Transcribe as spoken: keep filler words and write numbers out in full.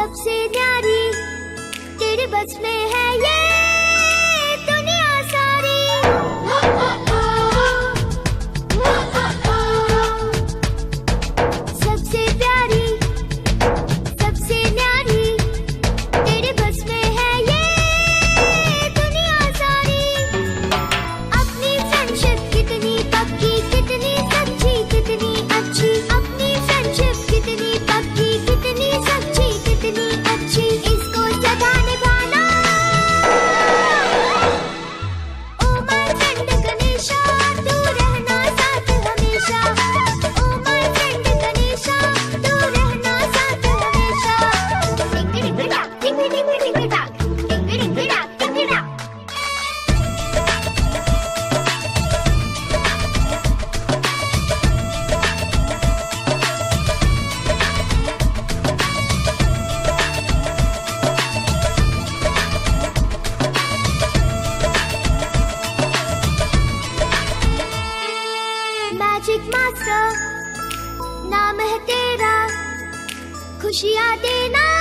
सबसे न्यारी, तेरे बस में है ये दुनिया सारी। सबसे प्यारी, सबसे न्यारी, तेरे बस में है ये दुनिया सारी। अपनी फ्रेंडशिप कितनी पक्की, कितनी सच्ची, कितनी अच्छी। अपनी फ्रेंडशिप कितनी पक्की, कितनी सच्ची, कितनी अच्छी। इसको सदा निभाना। ओ माय फ्रेंड गणेशा, तू रहना साथ हमेशा। ओ माय फ्रेंड गणेशा, तू रहना साथ हमेशा। टिंग टिंग टाक, टिंग टिंग टिंग टाक, टिंग टिंग टाक, टिंग टाक। मैजिक मास्टर नाम है तेरा, खुशियाँ देना